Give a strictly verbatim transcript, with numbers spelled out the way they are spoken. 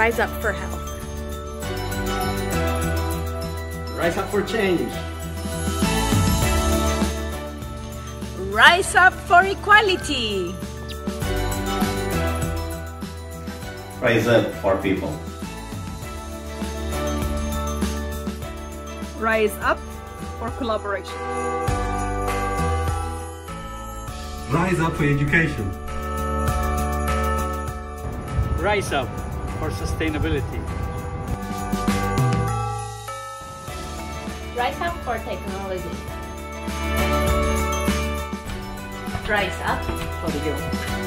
Rise up for health. Rise up for change. Rise up for equality. Rise up for people. Rise up for collaboration. Rise up for education. Rise up for sustainability. Rise up for technology. Rise up for the youth.